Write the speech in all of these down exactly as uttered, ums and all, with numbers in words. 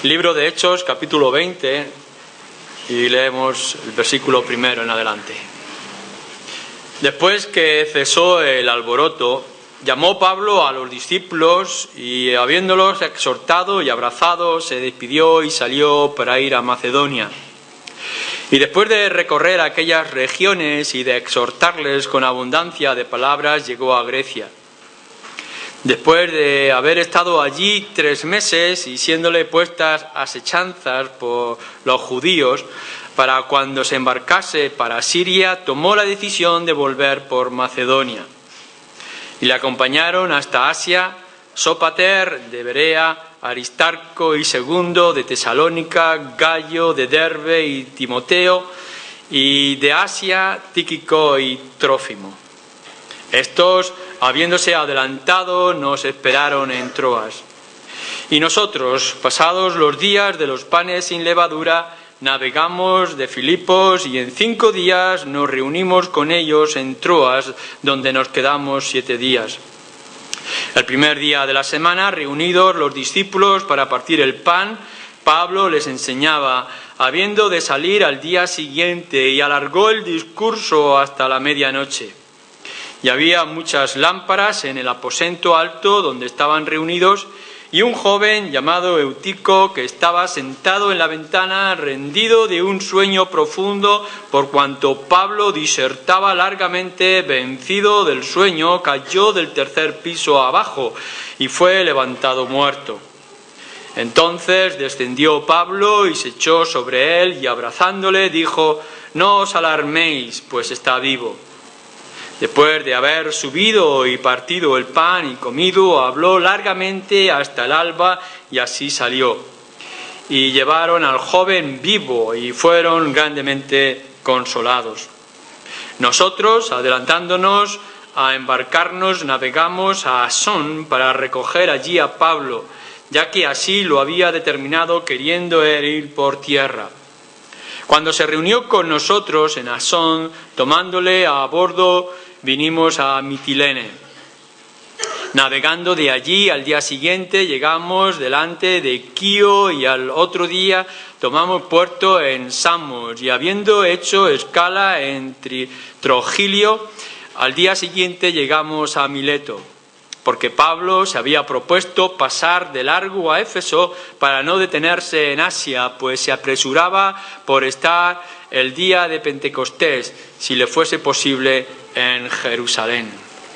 Libro de Hechos, capítulo veinte, y leemos el versículo primero en adelante. Después que cesó el alboroto, llamó Pablo a los discípulos y, habiéndolos exhortado y abrazado, se despidió y salió para ir a Macedonia. Y después de recorrer aquellas regiones y de exhortarles con abundancia de palabras, llegó a Grecia. Después de haber estado allí tres meses y siéndole puestas asechanzas por los judíos, para cuando se embarcase para Siria, tomó la decisión de volver por Macedonia. Y le acompañaron hasta Asia Sópater de Berea, Aristarco y Segundo de Tesalónica, Gallo de Derbe y Timoteo, y de Asia Tíquico y Trófimo. Estos, habiéndose adelantado, nos esperaron en Troas. Y nosotros, pasados los días de los panes sin levadura, navegamos de Filipos y en cinco días nos reunimos con ellos en Troas, donde nos quedamos siete días. El primer día de la semana, reunidos los discípulos para partir el pan, Pablo les enseñaba, habiendo de salir al día siguiente, y alargó el discurso hasta la medianoche. Y había muchas lámparas en el aposento alto donde estaban reunidos, y un joven llamado Eutico, que estaba sentado en la ventana, rendido de un sueño profundo, por cuanto Pablo disertaba largamente, vencido del sueño, cayó del tercer piso abajo y fue levantado muerto. Entonces descendió Pablo y se echó sobre él, y abrazándole dijo: «No os alarméis, pues está vivo». Después de haber subido y partido el pan y comido, habló largamente hasta el alba, y así salió. Y llevaron al joven vivo y fueron grandemente consolados. Nosotros, adelantándonos a embarcarnos, navegamos a Asón para recoger allí a Pablo, ya que así lo había determinado, queriendo él ir por tierra. Cuando se reunió con nosotros en Asón, tomándole a bordo, vinimos a Mitilene. Navegando de allí, al día siguiente llegamos delante de Quío, y al otro día tomamos puerto en Samos, y habiendo hecho escala en Trogilio, al día siguiente llegamos a Mileto, porque Pablo se había propuesto pasar de largo a Éfeso para no detenerse en Asia, pues se apresuraba por estar el día de Pentecostés, si le fuese posible, en Jerusalén.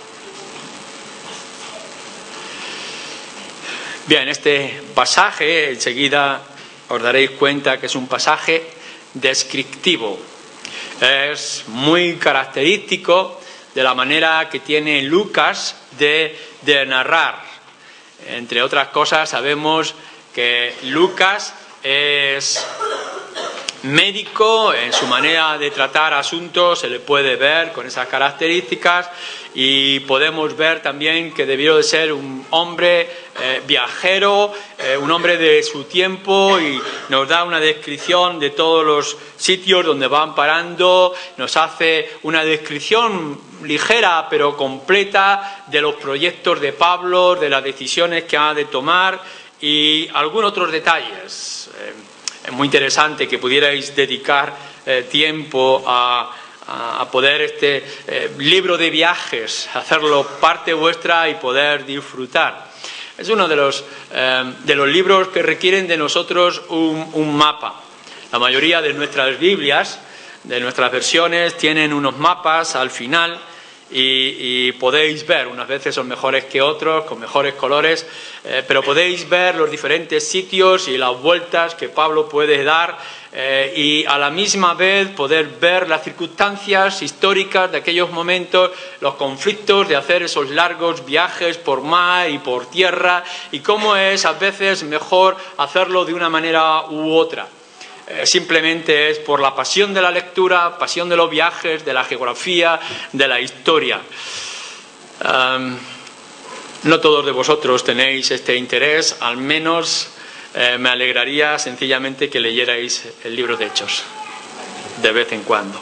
Bien, este pasaje, enseguida os daréis cuenta que es un pasaje descriptivo. Es muy característico de la manera que tiene Lucas de, de narrar. Entre otras cosas, sabemos que Lucas es médico, en su manera de tratar asuntos se le puede ver con esas características, y podemos ver también que debió de ser un hombre eh, viajero, eh, un hombre de su tiempo, y nos da una descripción de todos los sitios donde van parando, nos hace una descripción ligera pero completa de los proyectos de Pablo, de las decisiones que ha de tomar y algunos otros detalles. Eh, Es muy interesante que pudierais dedicar eh, tiempo a, a, a poder este eh, libro de viajes, hacerlo parte vuestra y poder disfrutar. Es uno de los, eh, de los libros que requieren de nosotros un, un mapa. La mayoría de nuestras Biblias, de nuestras versiones, tienen unos mapas al final. Y, y podéis ver, unas veces son mejores que otros, con mejores colores, eh, pero podéis ver los diferentes sitios y las vueltas que Pablo puede dar, eh, y a la misma vez poder ver las circunstancias históricas de aquellos momentos, los conflictos de hacer esos largos viajes por mar y por tierra, y cómo es a veces mejor hacerlo de una manera u otra. Simplemente es por la pasión de la lectura, pasión de los viajes, de la geografía, de la historia. Um, no todos de vosotros tenéis este interés, al menos eh, me alegraría sencillamente que leyerais el libro de Hechos, de vez en cuando.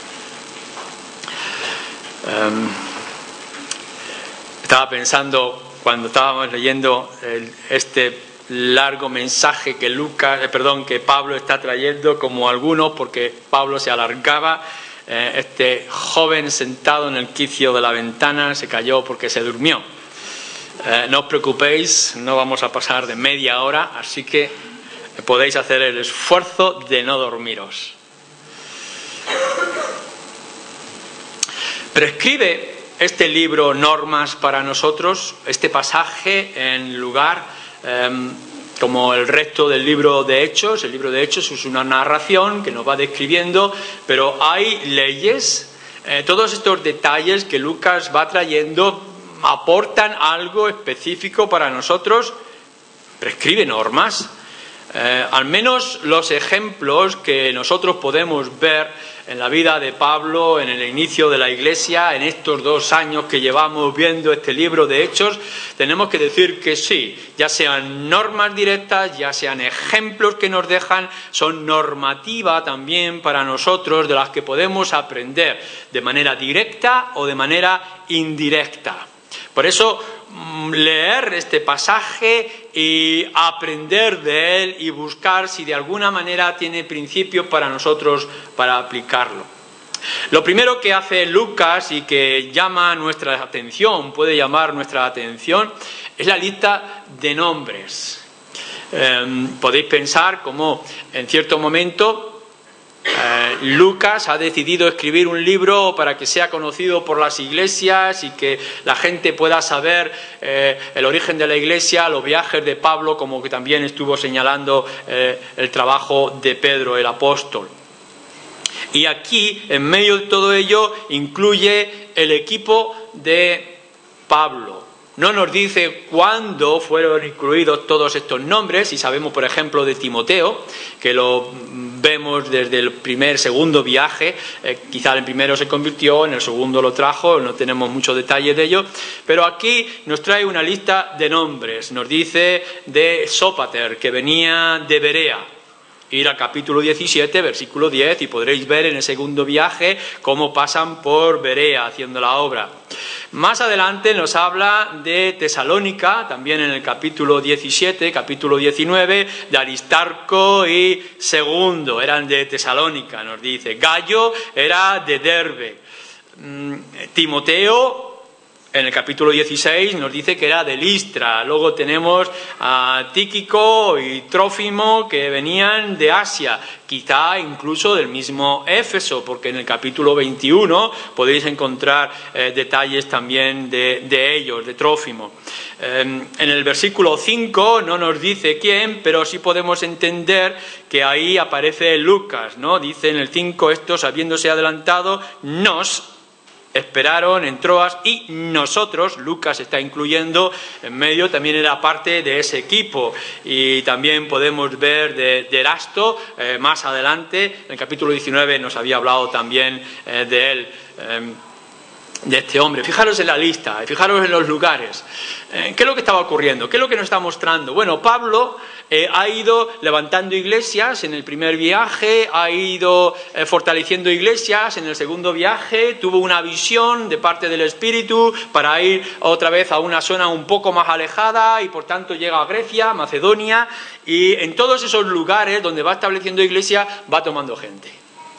Um, estaba pensando, cuando estábamos leyendo el, este largo mensaje que Lucas, eh, perdón, que Pablo está trayendo, como algunos, porque Pablo se alargaba. Eh, este joven sentado en el quicio de la ventana se cayó porque se durmió. Eh, no os preocupéis, no vamos a pasar de media hora, así que podéis hacer el esfuerzo de no dormiros. Prescribe este libro normas para nosotros, este pasaje, en lugar, eh, como el resto del libro de Hechos. El libro de Hechos es una narración que nos va describiendo, pero hay leyes, eh, todos estos detalles que Lucas va trayendo aportan algo específico para nosotros, prescribe normas. Eh, al menos los ejemplos que nosotros podemos ver en la vida de Pablo, en el inicio de la Iglesia, en estos dos años que llevamos viendo este libro de Hechos, tenemos que decir que sí, ya sean normas directas, ya sean ejemplos que nos dejan, son normativa también para nosotros de las que podemos aprender de manera directa o de manera indirecta. Por eso, leer este pasaje y aprender de él y buscar si de alguna manera tiene principios para nosotros para aplicarlo. Lo primero que hace Lucas y que llama nuestra atención, puede llamar nuestra atención, es la lista de nombres. Eh, podéis pensar cómo en cierto momento Eh, Lucas ha decidido escribir un libro para que sea conocido por las iglesias y que la gente pueda saber eh, el origen de la iglesia, los viajes de Pablo, como que también estuvo señalando eh, el trabajo de Pedro, el apóstol. Y aquí, en medio de todo ello, incluye el equipo de Pablo. No nos dice cuándo fueron incluidos todos estos nombres, y sabemos, por ejemplo, de Timoteo, que lo vemos desde el primer, segundo viaje, eh, quizá en el primero se convirtió, en el segundo lo trajo, no tenemos muchos detalles de ello, pero aquí nos trae una lista de nombres. Nos dice de Sópater, que venía de Berea. Ir al capítulo diecisiete, versículo diez, y podréis ver en el segundo viaje cómo pasan por Berea haciendo la obra. Más adelante nos habla de Tesalónica, también en el capítulo diecisiete, capítulo diecinueve, de Aristarco y Segundo, eran de Tesalónica, nos dice. Gallo era de Derbe. Timoteo, en el capítulo dieciséis, nos dice que era de Listra. Luego tenemos a Tíquico y Trófimo, que venían de Asia, quizá incluso del mismo Éfeso, porque en el capítulo veintiuno podéis encontrar eh, detalles también de, de ellos, de Trófimo. Eh, en el versículo cinco no nos dice quién, pero sí podemos entender que ahí aparece Lucas, ¿no? Dice en el cinco, estos, habiéndose adelantado, nos esperaron en Troas, y nosotros, Lucas está incluyendo en medio, también era parte de ese equipo. Y también podemos ver de, de Erasto, eh, más adelante, en el capítulo diecinueve nos había hablado también eh, de él, eh, de este hombre. Fijaros en la lista, fijaros en los lugares. Eh, ¿Qué es lo que estaba ocurriendo? ¿Qué es lo que nos está mostrando? Bueno, Pablo eh, ha ido levantando iglesias en el primer viaje, ha ido eh, fortaleciendo iglesias en el segundo viaje, tuvo una visión de parte del Espíritu para ir otra vez a una zona un poco más alejada y por tanto llega a Grecia, Macedonia, y en todos esos lugares donde va estableciendo iglesia va tomando gente,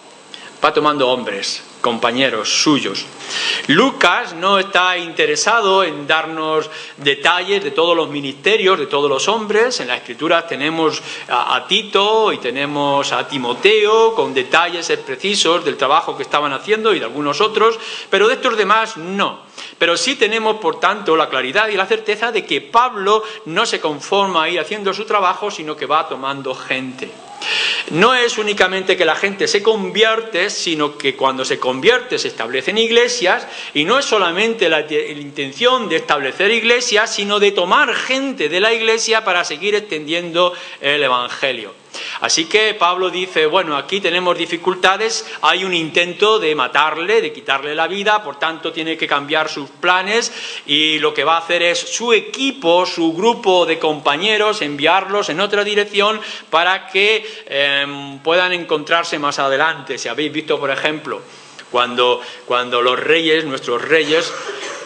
va tomando hombres, compañeros suyos. Lucas no está interesado en darnos detalles de todos los ministerios, de todos los hombres. En las Escrituras tenemos a, a Tito y tenemos a Timoteo con detalles precisos del trabajo que estaban haciendo y de algunos otros, pero de estos demás no. Pero sí tenemos, por tanto, la claridad y la certeza de que Pablo no se conforma a ir haciendo su trabajo, sino que va tomando gente. No es únicamente que la gente se convierte, sino que cuando se convierte se establecen iglesias, y no es solamente la, la intención de establecer iglesias, sino de tomar gente de la iglesia para seguir extendiendo el Evangelio. Así que Pablo dice, bueno, aquí tenemos dificultades, hay un intento de matarle, de quitarle la vida, por tanto tiene que cambiar sus planes, y lo que va a hacer es su equipo, su grupo de compañeros, enviarlos en otra dirección para que eh, puedan encontrarse más adelante. Si habéis visto, por ejemplo, cuando, cuando los reyes, nuestros reyes,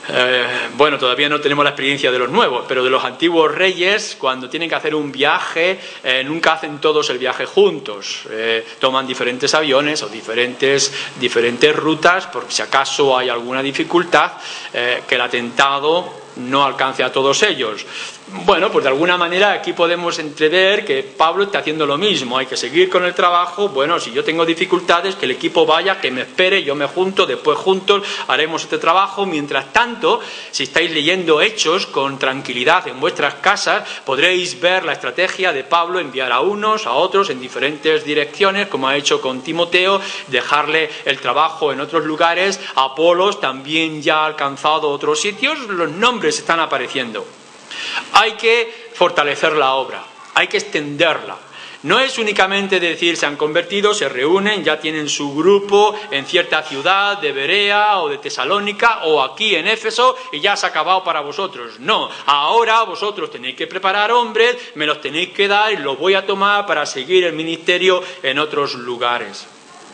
Eh, bueno, todavía no tenemos la experiencia de los nuevos, pero de los antiguos reyes, cuando tienen que hacer un viaje, eh, nunca hacen todos el viaje juntos. Eh, toman diferentes aviones o diferentes, diferentes rutas, porque si acaso hay alguna dificultad, eh, que el atentado no alcance a todos ellos. Bueno, pues de alguna manera aquí podemos entrever que Pablo está haciendo lo mismo. Hay que seguir con el trabajo. Bueno, si yo tengo dificultades, que el equipo vaya, que me espere, yo me junto, después juntos haremos este trabajo. Mientras tanto, si estáis leyendo Hechos con tranquilidad en vuestras casas, podréis ver la estrategia de Pablo, enviar a unos, a otros en diferentes direcciones, como ha hecho con Timoteo, dejarle el trabajo en otros lugares. Apolos también ya ha alcanzado otros sitios, los nombres están apareciendo. Hay que fortalecer la obra, hay que extenderla. No es únicamente decir se han convertido, se reúnen, ya tienen su grupo en cierta ciudad de Berea o de Tesalónica o aquí en Éfeso y ya se ha acabado para vosotros. No, ahora vosotros tenéis que preparar hombres, me los tenéis que dar y los voy a tomar para seguir el ministerio en otros lugares.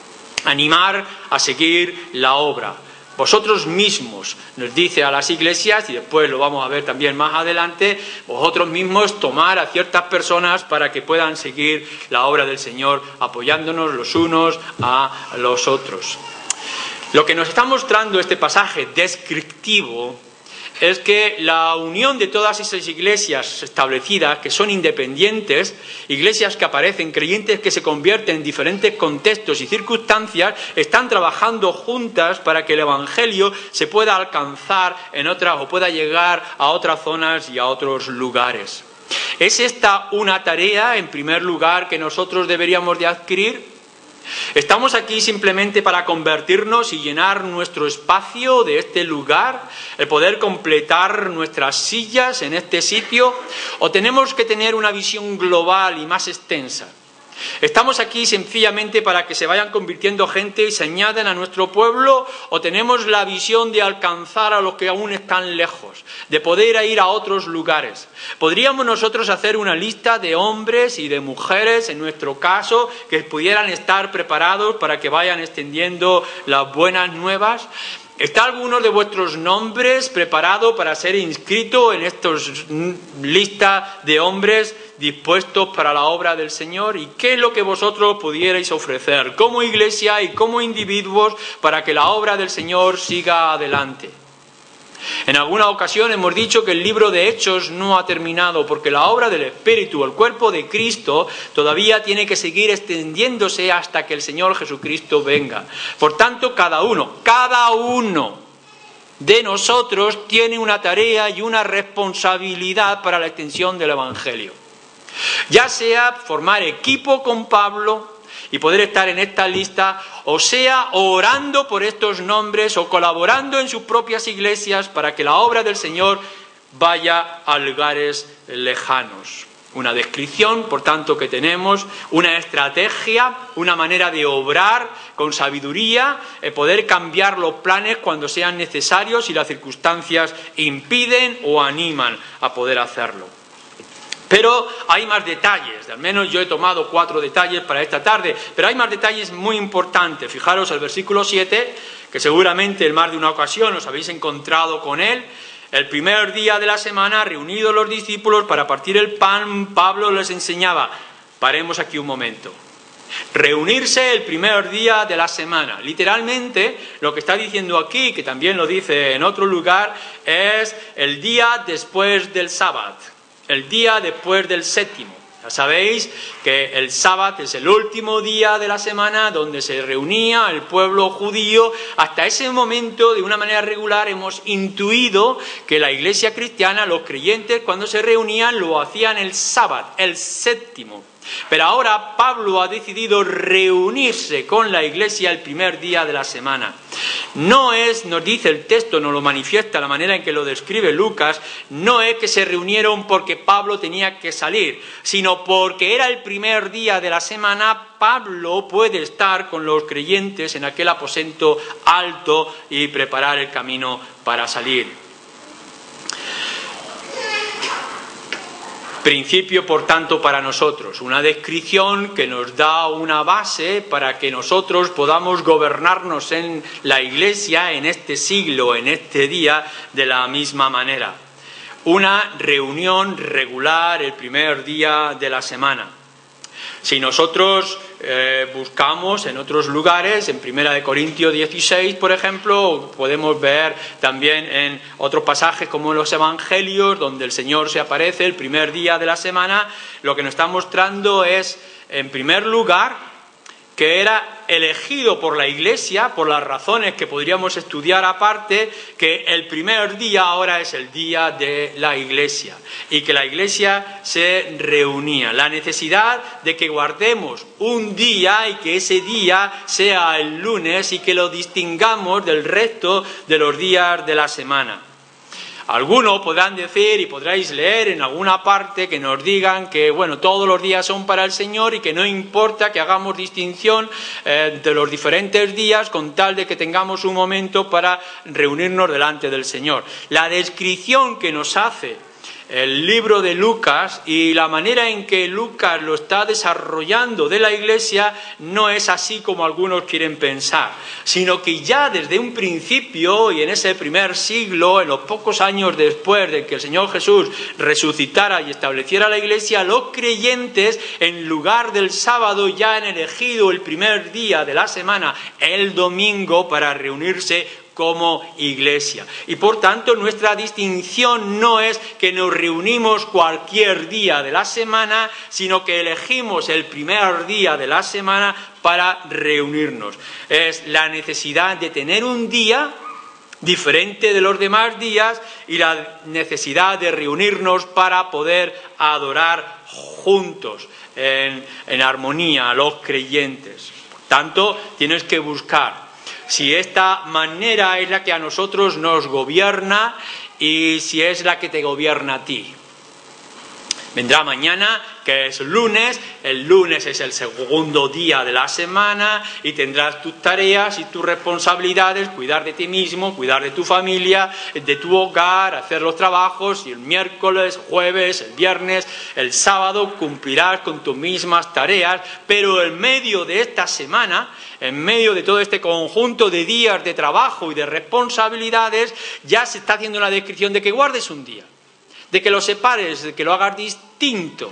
Animar a seguir la obra. Vosotros mismos, nos dice a las iglesias, y después lo vamos a ver también más adelante, vosotros mismos tomar a ciertas personas para que puedan seguir la obra del Señor, apoyándonos los unos a los otros. Lo que nos está mostrando este pasaje descriptivo es que la unión de todas esas iglesias establecidas, que son independientes, iglesias que aparecen, creyentes que se convierten en diferentes contextos y circunstancias, están trabajando juntas para que el Evangelio se pueda alcanzar en otras o pueda llegar a otras zonas y a otros lugares. ¿Es esta una tarea, en primer lugar, que nosotros deberíamos de adquirir? ¿Estamos aquí simplemente para convertirnos y llenar nuestro espacio de este lugar, el poder completar nuestras sillas en este sitio? ¿O tenemos que tener una visión global y más extensa? ¿Estamos aquí sencillamente para que se vayan convirtiendo gente y se añaden a nuestro pueblo? ¿O tenemos la visión de alcanzar a los que aún están lejos, de poder ir a otros lugares? ¿Podríamos nosotros hacer una lista de hombres y de mujeres, en nuestro caso, que pudieran estar preparados para que vayan extendiendo las buenas nuevas? ¿Está alguno de vuestros nombres preparado para ser inscrito en esta lista de hombres dispuestos para la obra del Señor? ¿Y qué es lo que vosotros pudierais ofrecer como iglesia y como individuos para que la obra del Señor siga adelante? En alguna ocasión hemos dicho que el libro de Hechos no ha terminado porque la obra del Espíritu, el cuerpo de Cristo, todavía tiene que seguir extendiéndose hasta que el Señor Jesucristo venga. Por tanto, cada uno, cada uno de nosotros tiene una tarea y una responsabilidad para la extensión del Evangelio. Ya sea formar equipo con Pablo y poder estar en esta lista, o sea, orando por estos nombres o colaborando en sus propias iglesias para que la obra del Señor vaya a lugares lejanos. Una descripción, por tanto, que tenemos, una estrategia, una manera de obrar con sabiduría, eh, poder cambiar los planes cuando sean necesarios y las circunstancias impiden o animan a poder hacerlo. Pero hay más detalles, al menos yo he tomado cuatro detalles para esta tarde, pero hay más detalles muy importantes. Fijaros el versículo siete, que seguramente en más de una ocasión os habéis encontrado con él. El primer día de la semana, reunidos los discípulos para partir el pan, Pablo les enseñaba. Paremos aquí un momento. Reunirse el primer día de la semana. Literalmente, lo que está diciendo aquí, que también lo dice en otro lugar, es el día después del sábado. El día después del séptimo. Ya sabéis que el sábado es el último día de la semana donde se reunía el pueblo judío. Hasta ese momento, de una manera regular, hemos intuido que la iglesia cristiana, los creyentes, cuando se reunían, lo hacían el sábado, el séptimo. Pero ahora Pablo ha decidido reunirse con la iglesia el primer día de la semana. No es, nos dice el texto, nos lo manifiesta la manera en que lo describe Lucas, no es que se reunieron porque Pablo tenía que salir, sino porque era el primer día de la semana. Pablo puede estar con los creyentes en aquel aposento alto y preparar el camino para salir. Principio, por tanto, para nosotros, una descripción que nos da una base para que nosotros podamos gobernarnos en la Iglesia en este siglo, en este día, de la misma manera. Una reunión regular el primer día de la semana. Si nosotros eh, buscamos en otros lugares, en Primera de Corintios dieciséis, por ejemplo, podemos ver también en otros pasajes como en los Evangelios, donde el Señor se aparece el primer día de la semana, lo que nos está mostrando es, en primer lugar, que era elegido por la Iglesia, por las razones que podríamos estudiar aparte, que el primer día ahora es el día de la Iglesia y que la Iglesia se reunía. La necesidad de que guardemos un día y que ese día sea el lunes y que lo distingamos del resto de los días de la semana. Algunos podrán decir y podréis leer en alguna parte que nos digan que, bueno, todos los días son para el Señor y que no importa que hagamos distinción eh, de los diferentes días con tal de que tengamos un momento para reunirnos delante del Señor. La descripción que nos hace el libro de Lucas y la manera en que Lucas lo está desarrollando de la Iglesia no es así como algunos quieren pensar, sino que ya desde un principio y en ese primer siglo, en los pocos años después de que el Señor Jesús resucitara y estableciera la Iglesia, los creyentes en lugar del sábado ya han elegido el primer día de la semana, el domingo, para reunirse como Iglesia. Y por tanto nuestra distinción no es que nos reunimos cualquier día de la semana, sino que elegimos el primer día de la semana para reunirnos. Es la necesidad de tener un día diferente de los demás días y la necesidad de reunirnos para poder adorar juntos en, en armonía a los creyentes. Por tanto, tienes que buscar si esta manera es la que a nosotros nos gobierna y si es la que te gobierna a ti. Vendrá mañana, que es lunes, el lunes es el segundo día de la semana y tendrás tus tareas y tus responsabilidades, cuidar de ti mismo, cuidar de tu familia, de tu hogar, hacer los trabajos y el miércoles, jueves, el viernes, el sábado cumplirás con tus mismas tareas, pero en medio de esta semana, en medio de todo este conjunto de días de trabajo y de responsabilidades, ya se está haciendo la descripción de que guardes un día, de que lo separes, de que lo hagas distinto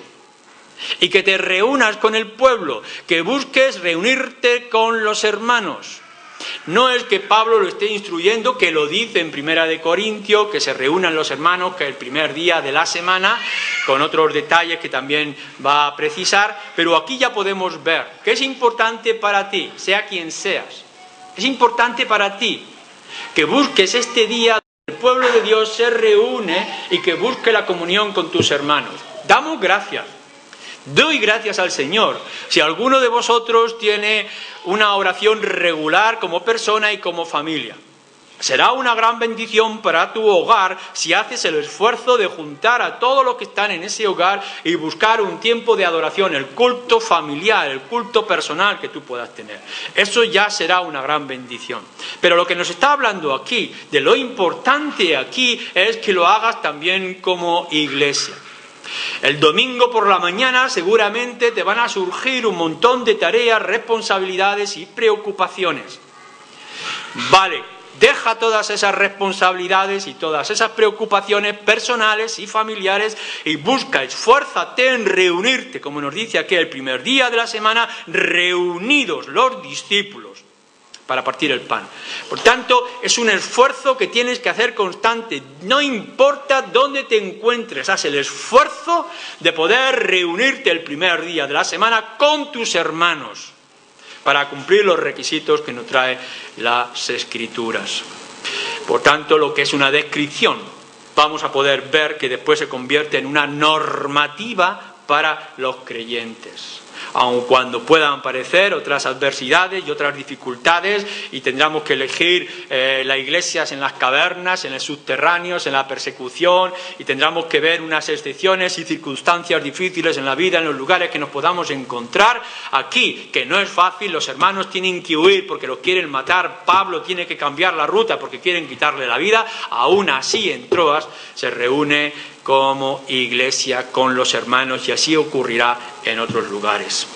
y que te reúnas con el pueblo, que busques reunirte con los hermanos. No es que Pablo lo esté instruyendo, que lo dice en Primera de Corintios, que se reúnan los hermanos, que el primer día de la semana, con otros detalles que también va a precisar, pero aquí ya podemos ver que es importante para ti, sea quien seas, es importante para ti que busques este día. El pueblo de Dios se reúne y que busque la comunión con tus hermanos. Damos gracias. Doy gracias al Señor. Si alguno de vosotros tiene una oración regular como persona y como familia, será una gran bendición para tu hogar si haces el esfuerzo de juntar a todos los que están en ese hogar y buscar un tiempo de adoración, el culto familiar, el culto personal que tú puedas tener. Eso ya será una gran bendición. Pero lo que nos está hablando aquí, de lo importante aquí, es que lo hagas también como iglesia. El domingo por la mañana seguramente te van a surgir un montón de tareas, responsabilidades y preocupaciones. Vale. Deja todas esas responsabilidades y todas esas preocupaciones personales y familiares y busca, esfuérzate en reunirte, como nos dice aquí el primer día de la semana, reunidos los discípulos para partir el pan. Por tanto, es un esfuerzo que tienes que hacer constante. No importa dónde te encuentres, haz el esfuerzo de poder reunirte el primer día de la semana con tus hermanos, para cumplir los requisitos que nos trae las Escrituras. Por tanto, lo que es una descripción, vamos a poder ver que después se convierte en una normativa para los creyentes. Aun cuando puedan aparecer otras adversidades y otras dificultades y tendremos que elegir eh, las iglesias en las cavernas, en los subterráneos, en la persecución y tendremos que ver unas excepciones y circunstancias difíciles en la vida, en los lugares que nos podamos encontrar. Aquí, que no es fácil, los hermanos tienen que huir porque los quieren matar, Pablo tiene que cambiar la ruta porque quieren quitarle la vida, aún así en Troas se reúne como iglesia con los hermanos, y así ocurrirá en otros lugares.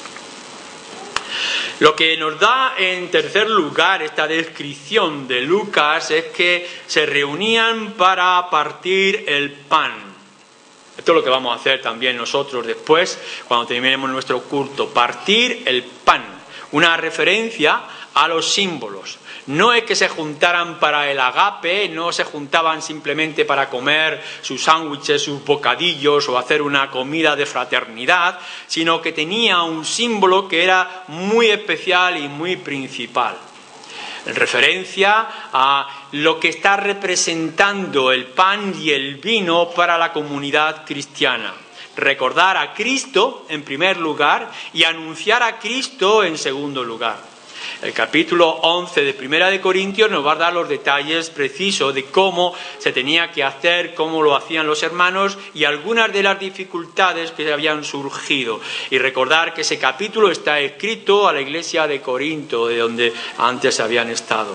Lo que nos da en tercer lugar esta descripción de Lucas es que se reunían para partir el pan. Esto es lo que vamos a hacer también nosotros después, cuando terminemos nuestro culto, partir el pan, una referencia a los símbolos. No es que se juntaran para el agape, no se juntaban simplemente para comer sus sándwiches, sus bocadillos o hacer una comida de fraternidad, sino que tenía un símbolo que era muy especial y muy principal. En referencia a lo que está representando el pan y el vino para la comunidad cristiana. Recordar a Cristo en primer lugar y anunciar a Cristo en segundo lugar. El capítulo once de Primera de Corintios nos va a dar los detalles precisos de cómo se tenía que hacer, cómo lo hacían los hermanos y algunas de las dificultades que habían surgido. Y recordar que ese capítulo está escrito a la iglesia de Corinto, de donde antes habían estado.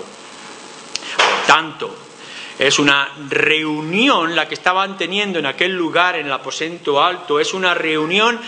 Por tanto, es una reunión la que estaban teniendo en aquel lugar, en el aposento alto, es una reunión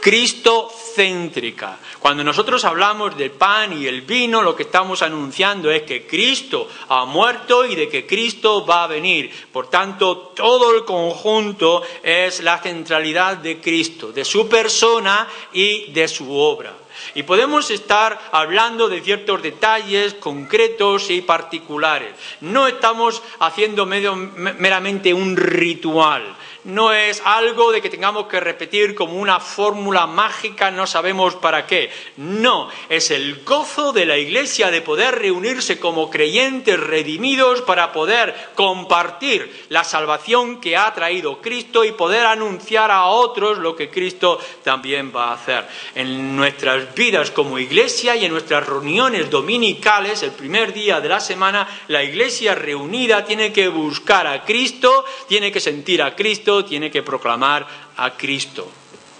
cristocéntrica. Cuando nosotros hablamos del pan y el vino, lo que estamos anunciando es que Cristo ha muerto y de que Cristo va a venir. Por tanto, todo el conjunto es la centralidad de Cristo, de su persona y de su obra. Y podemos estar hablando de ciertos detalles concretos y particulares. No estamos haciendo medio, meramente un ritual. No es algo de que tengamos que repetir como una fórmula mágica, no sabemos para qué. No, es el gozo de la Iglesia de poder reunirse como creyentes redimidos para poder compartir la salvación que ha traído Cristo y poder anunciar a otros lo que Cristo también va a hacer. En nuestras vidas como Iglesia y en nuestras reuniones dominicales, el primer día de la semana, la Iglesia reunida tiene que buscar a Cristo, tiene que sentir a Cristo, tiene que proclamar a Cristo.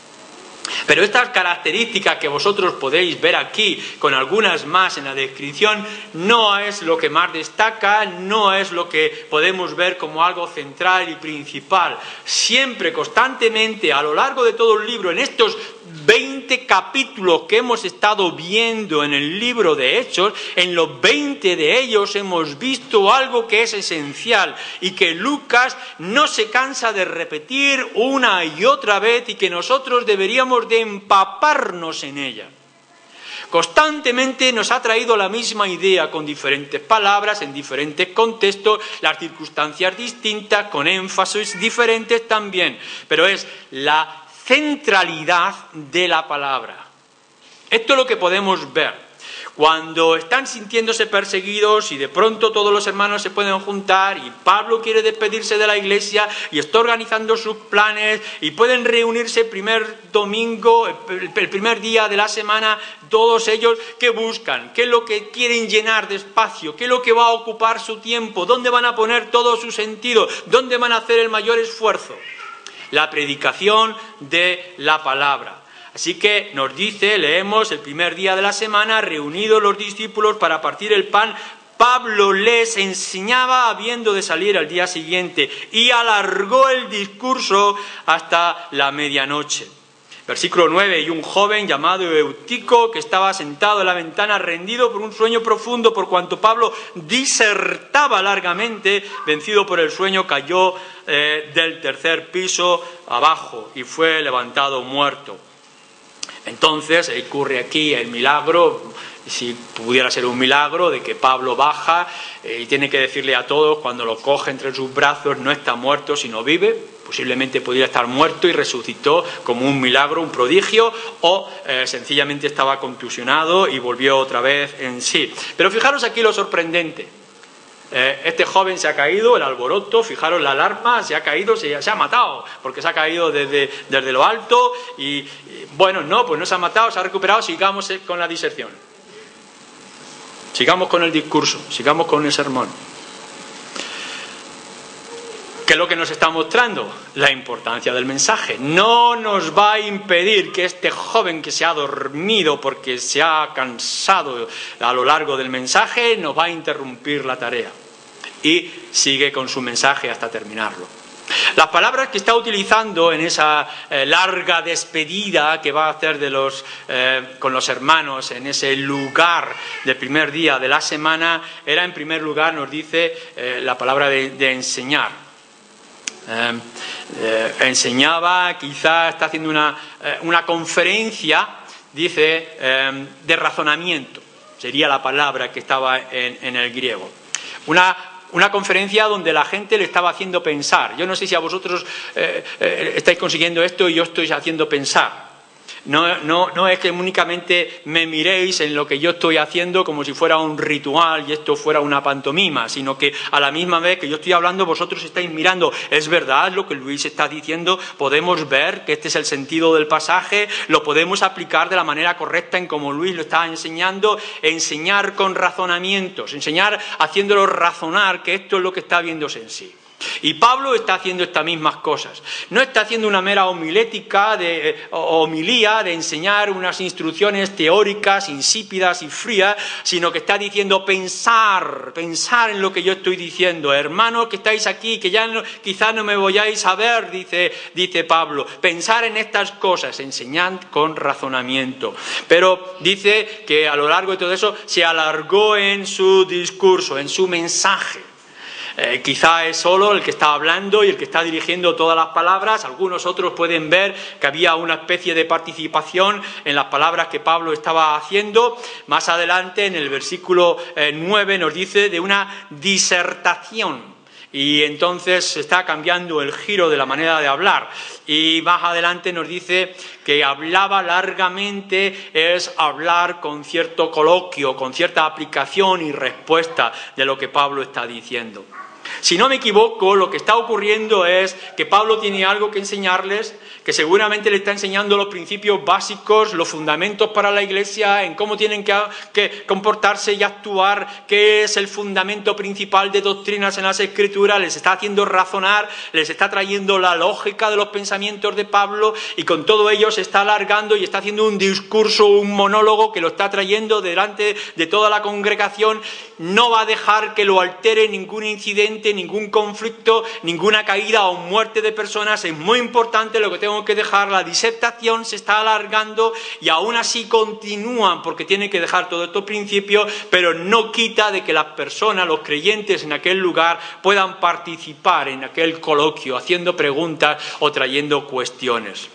Pero estas características que vosotros podéis ver aquí, con algunas más en la descripción, no es lo que más destaca, no es lo que podemos ver como algo central y principal. Siempre, constantemente, a lo largo de todo el libro, en estos veinte capítulos que hemos estado viendo en el libro de Hechos, en los veinte de ellos hemos visto algo que es esencial y que Lucas no se cansa de repetir una y otra vez y que nosotros deberíamos de empaparnos en ella. Constantemente nos ha traído la misma idea con diferentes palabras, en diferentes contextos, las circunstancias distintas, con énfasis diferentes también, pero es la centralidad de la palabra. Esto es lo que podemos ver. Cuando están sintiéndose perseguidos y de pronto todos los hermanos se pueden juntar y Pablo quiere despedirse de la iglesia y está organizando sus planes y pueden reunirse el primer domingo, el primer día de la semana, todos ellos, ¿qué buscan? ¿Qué es lo que quieren llenar de espacio? ¿Qué es lo que va a ocupar su tiempo? ¿Dónde van a poner todo su sentido? ¿Dónde van a hacer el mayor esfuerzo? La predicación de la palabra. Así que nos dice, leemos, el primer día de la semana, reunidos los discípulos para partir el pan, Pablo les enseñaba habiendo de salir al día siguiente y alargó el discurso hasta la medianoche. Versículo nueve, y un joven llamado Eutico, que estaba sentado en la ventana rendido por un sueño profundo, por cuanto Pablo disertaba largamente, vencido por el sueño, cayó eh, del tercer piso abajo y fue levantado muerto. Entonces ocurre aquí el milagro, si pudiera ser un milagro, de que Pablo baja eh, y tiene que decirle a todos, cuando lo coge entre sus brazos, no está muerto sino vive. Posiblemente podría estar muerto y resucitó como un milagro, un prodigio, o eh, sencillamente estaba contusionado y volvió otra vez en sí. Pero fijaros aquí lo sorprendente. Eh, este joven se ha caído, el alboroto, fijaros la alarma, se ha caído, se, se ha matado, porque se ha caído desde, desde lo alto y, y bueno, no, pues no se ha matado, se ha recuperado, sigamos con la diserción. Sigamos con el discurso, sigamos con el sermón. ¿Qué es lo que nos está mostrando? La importancia del mensaje. No nos va a impedir que este joven que se ha dormido porque se ha cansado a lo largo del mensaje, nos va a interrumpir la tarea. Y sigue con su mensaje hasta terminarlo. Las palabras que está utilizando en esa eh, larga despedida que va a hacer de los, eh, con los hermanos en ese lugar del primer día de la semana, era en primer lugar, nos dice, eh, la palabra de, de enseñar. Eh, eh, enseñaba, quizá está haciendo una, eh, una conferencia, dice, eh, de razonamiento, sería la palabra que estaba en, en el griego. Una Una conferencia donde la gente le estaba haciendo pensar. Yo no sé si a vosotros eh, eh, estáis consiguiendo esto y yo estoy haciendo pensar. No, no, no es que únicamente me miréis en lo que yo estoy haciendo como si fuera un ritual y esto fuera una pantomima, sino que a la misma vez que yo estoy hablando, vosotros estáis mirando. ¿Es verdad lo que Luis está diciendo? ¿Podemos ver que este es el sentido del pasaje? ¿Lo podemos aplicar de la manera correcta en como Luis lo está enseñando? Enseñar con razonamientos, enseñar haciéndolo razonar que esto es lo que está viéndose en sí. Y Pablo está haciendo estas mismas cosas. No está haciendo una mera homilética, de, eh, homilía, de enseñar unas instrucciones teóricas, insípidas y frías, sino que está diciendo pensar, pensar en lo que yo estoy diciendo. Hermanos que estáis aquí, que ya no, quizás no me vayáis a ver, dice, dice Pablo. Pensar en estas cosas, enseñad con razonamiento. Pero dice que a lo largo de todo eso se alargó en su discurso, en su mensaje. Eh, quizá es solo el que está hablando y el que está dirigiendo todas las palabras. Algunos otros pueden ver que había una especie de participación en las palabras que Pablo estaba haciendo. Más adelante, en el versículo eh, nueve, nos dice de una disertación. Y entonces se está cambiando el giro de la manera de hablar. Y más adelante nos dice que hablaba largamente es hablar con cierto coloquio, con cierta aplicación y respuesta de lo que Pablo está diciendo. Si no me equivoco, lo que está ocurriendo es que Pablo tiene algo que enseñarles, que seguramente le está enseñando los principios básicos, los fundamentos para la Iglesia, en cómo tienen que, que comportarse y actuar, qué es el fundamento principal de doctrinas en las Escrituras, les está haciendo razonar, les está trayendo la lógica de los pensamientos de Pablo y con todo ello se está alargando y está haciendo un discurso, un monólogo que lo está trayendo delante de toda la congregación. No va a dejar que lo altere ningún incidente, ningún conflicto, ninguna caída o muerte de personas. Es muy importante lo que tengo que dejar. La disertación se está alargando y aún así continúan porque tienen que dejar todos estos principios, pero no quita de que las personas, los creyentes en aquel lugar puedan participar en aquel coloquio, haciendo preguntas o trayendo cuestiones.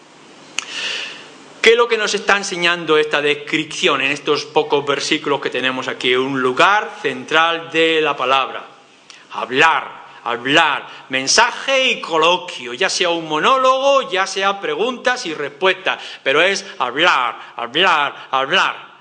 ¿Qué es lo que nos está enseñando esta descripción en estos pocos versículos que tenemos aquí? Un lugar central de la palabra. Hablar, hablar, mensaje y coloquio, ya sea un monólogo, ya sea preguntas y respuestas, pero es hablar, hablar, hablar.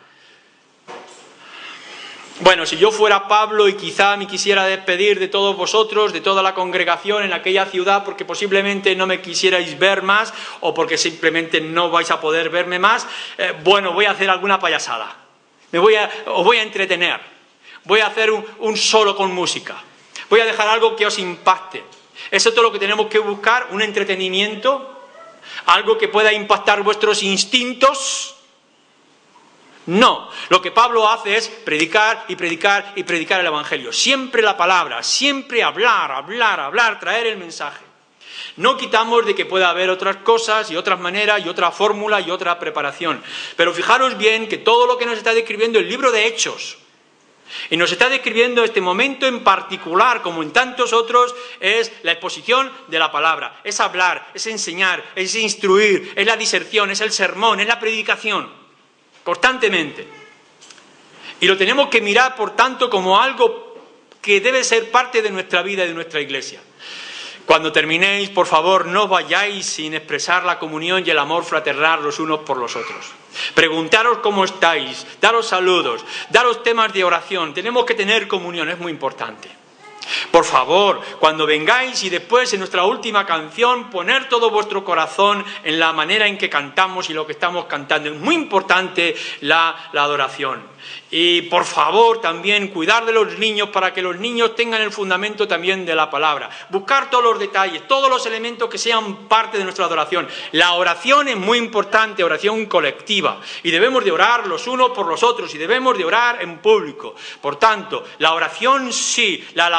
Bueno, si yo fuera Pablo y quizá me quisiera despedir de todos vosotros, de toda la congregación en aquella ciudad, porque posiblemente no me quisierais ver más o porque simplemente no vais a poder verme más, eh, bueno, voy a hacer alguna payasada, me voy a, os voy a entretener, voy a hacer un, un solo con música, voy a dejar algo que os impacte. Eso es todo lo que tenemos que buscar, un entretenimiento, algo que pueda impactar vuestros instintos. No, lo que Pablo hace es predicar y predicar y predicar el Evangelio. Siempre la palabra, siempre hablar, hablar, hablar, traer el mensaje. No quitamos de que pueda haber otras cosas y otras maneras y otra fórmula y otra preparación. Pero fijaros bien que todo lo que nos está describiendo el libro de Hechos, y nos está describiendo este momento en particular, como en tantos otros, es la exposición de la palabra. Es hablar, es enseñar, es instruir, es la diserción, es el sermón, es la predicación. Constantemente. Y lo tenemos que mirar, por tanto, como algo que debe ser parte de nuestra vida y de nuestra iglesia. Cuando terminéis, por favor, no vayáis sin expresar la comunión y el amor fraternal los unos por los otros. Preguntaros cómo estáis, daros saludos, daros temas de oración. Tenemos que tener comunión, es muy importante. Por favor, cuando vengáis y después en nuestra última canción, poner todo vuestro corazón en la manera en que cantamos y lo que estamos cantando. Es muy importante la, la adoración. Y por favor también cuidar de los niños para que los niños tengan el fundamento también de la palabra. Buscar todos los detalles, todos los elementos que sean parte de nuestra adoración. La oración es muy importante, oración colectiva. Y debemos de orar los unos por los otros y debemos de orar en público. Por tanto, la oración sí, la alabanza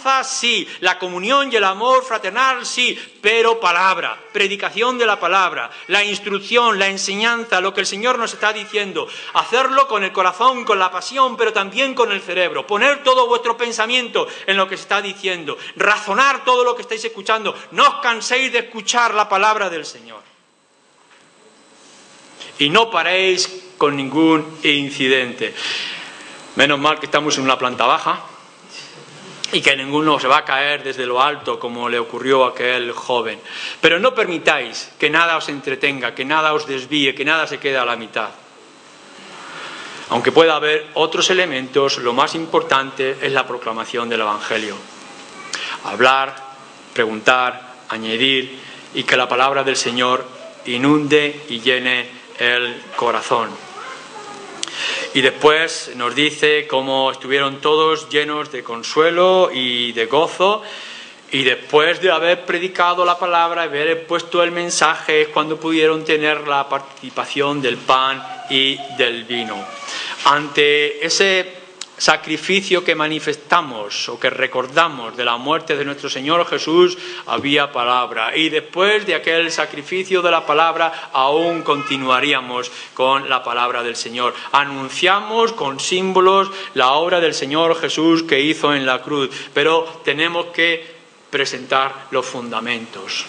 alabanza, sí. La comunión y el amor fraternal, sí. Pero palabra, predicación de la palabra, la instrucción, la enseñanza, lo que el Señor nos está diciendo. Hacerlo con el corazón, con la pasión, pero también con el cerebro. Poner todo vuestro pensamiento en lo que se está diciendo. Razonar todo lo que estáis escuchando. No os canséis de escuchar la palabra del Señor. Y no paréis con ningún incidente. Menos mal que estamos en una planta baja y que ninguno se va a caer desde lo alto como le ocurrió a aquel joven. Pero no permitáis que nada os entretenga, que nada os desvíe, que nada se quede a la mitad. Aunque pueda haber otros elementos, lo más importante es la proclamación del Evangelio. Hablar, preguntar, añadir y que la palabra del Señor inunde y llene el corazón. Y después nos dice cómo estuvieron todos llenos de consuelo y de gozo, y después de haber predicado la palabra, haber puesto el mensaje, es cuando pudieron tener la participación del pan y del vino. Ante ese sacrificio que manifestamos o que recordamos de la muerte de nuestro Señor Jesús, había palabra. Y después de aquel sacrificio de la palabra, aún continuaríamos con la palabra del Señor. Anunciamos con símbolos la obra del Señor Jesús que hizo en la cruz, pero tenemos que presentar los fundamentos.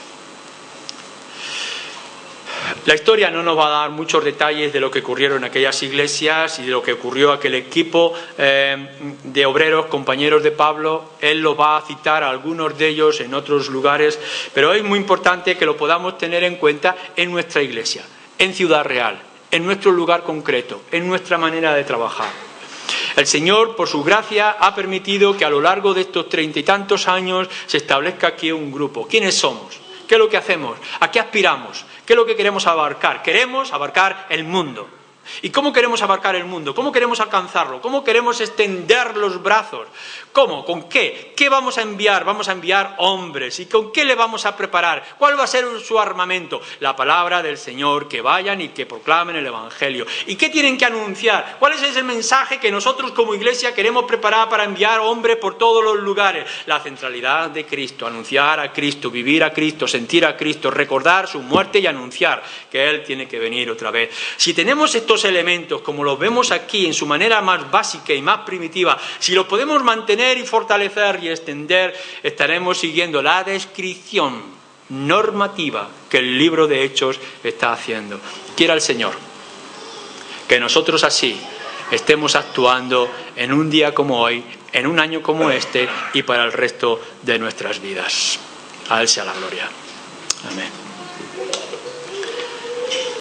La historia no nos va a dar muchos detalles de lo que ocurrieron en aquellas iglesias y de lo que ocurrió a aquel equipo eh, de obreros, compañeros de Pablo. Él los va a citar a algunos de ellos en otros lugares, pero es muy importante que lo podamos tener en cuenta en nuestra iglesia, en Ciudad Real, en nuestro lugar concreto, en nuestra manera de trabajar. El Señor, por su gracia, ha permitido que a lo largo de estos treinta y tantos años se establezca aquí un grupo. ¿Quiénes somos? ¿Qué es lo que hacemos? ¿A qué aspiramos? ¿Qué es lo que queremos abarcar? Queremos abarcar el mundo. ¿Y cómo queremos abarcar el mundo? ¿Cómo queremos alcanzarlo? ¿Cómo queremos extender los brazos? ¿Cómo? ¿Con qué? ¿Qué vamos a enviar? Vamos a enviar hombres. ¿Y con qué le vamos a preparar? ¿Cuál va a ser su armamento? La palabra del Señor, que vayan y que proclamen el Evangelio. ¿Y qué tienen que anunciar? ¿Cuál es ese mensaje que nosotros como iglesia queremos preparar para enviar hombres por todos los lugares? La centralidad de Cristo, anunciar a Cristo, vivir a Cristo, sentir a Cristo, recordar su muerte y anunciar que Él tiene que venir otra vez. Si tenemos estos elementos, como los vemos aquí en su manera más básica y más primitiva, si los podemos mantener y fortalecer y extender, estaremos siguiendo la descripción normativa que el libro de Hechos está haciendo. Quiera el Señor que nosotros así estemos actuando en un día como hoy, en un año como este y para el resto de nuestras vidas. A Él sea la gloria. Amén.